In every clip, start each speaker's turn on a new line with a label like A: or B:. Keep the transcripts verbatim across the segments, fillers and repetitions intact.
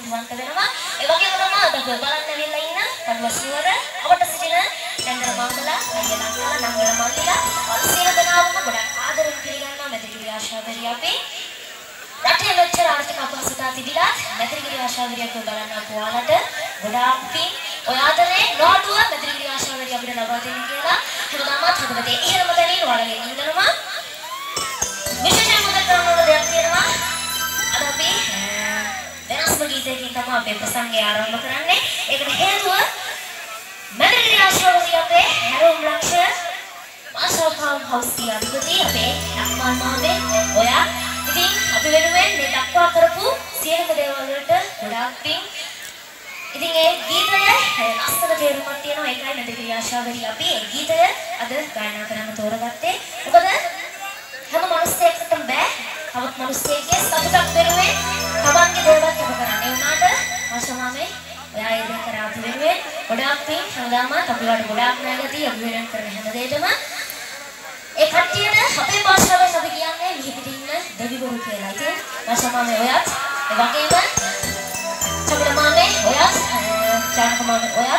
A: ස්තුතිවන්ත වෙනවා. ඒ වගේම තමයි අද බලන්න ඇවිල්ලා ඉන්න පන්වස්නුවර අපට සිටින නන්දර මංගලා, අයලංකලා, නංගල මල්ලිලා සියලු දෙනාම ගොඩක් ආදරෙන් පිළිගන්නවා මෙතනදී ආශාවරිය අපි. රටේ මෙච්චර ආර්ථික අපහසුතා තිබිලා මෙතනදී ආශාවරිය අපි බලන්න අපුවාලට ගොඩාක් පින් ඔය ආදරේ නොඅඩුව මෙතනදී ආශාවරිය අපිට ලබා දෙන්න කියලා හැමදාමත් හදවතේ ඉහළම තැනින් වලගෙන ඉඳනවා. විශේෂයෙන් මොකද කරන්න දෙයක් තියෙනවා. අද අපි වෙනස්ම ගීතයකින් තමයි අපේ ප්‍රසංගය ආරම්භ කරන්නේ. ඒකට හේතුව මෙතනදී ආශාවරිය අපේ හැරෝම් ලක්ෂ මාෂල් ෆාම් හවුස් අධිපති අපේ අම්මා මාමේ ඔයා ඉතින් අපි වෙනුවෙන් මේ දක්වා කරපු සියලුම දේවල් වලට ගොඩාක් පිං. ඉතින් ඒ ගීතය ලස්සන තේරුමක් තියෙනවා. ඒකයි මෙතනදී ආශාවරිය අපි ඒ ගීතය අද ගායනා කරන්න තෝරගත්තේ. මොකද හැම මිනිස්සෙක්ටම බෑ තවත් මිනිස්සෙක්ගේ සතුටක් වෙනුවෙන් තමන්ගේ දේවල් කැප කරන්න. ඒ වුණාට මාෂල් මාමේ ඔයා ඒ දේ කරා අපි වෙනුවෙන් ගොඩාක් පිං. හැමදාමත් අපි වලට ගොඩාක් නැගදී අපි වෙනුවෙන් කරන හැම දෙයකම ඒ කට්ටියට අපේ භාෂාවෙන් අපි කියන්නේ මිහිපිටින් ඉන්න දෙවිවරු කියලා. ඉතින් මාෂා මාමේ ඔයත් ඒ වගේම චමිල මාමේ ඔයත් චානක මාමේ ඔයත්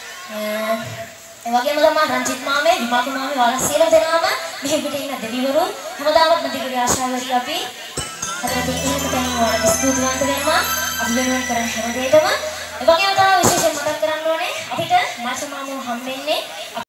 A: ඒ වගේම තමයි රංජිත් මාමේ විමාක මාමේ වල සියලු දෙනාම මිහිපිටින් ඉන්න දෙවිවරු හැමදාමත් මැදිකේ ආශාවරිය අපි හදවතින් ඉහළම තැනින් වලට ස්තුතිවන්ත වෙනවා. අපි වෙනුවෙන් කරන හැම දෙයකම ඒ වගේම තමයි විශේෂයෙන් මතක් කරන්න ඕනේ අපිට මාෂා මාමෝ හම්බෙන්නේ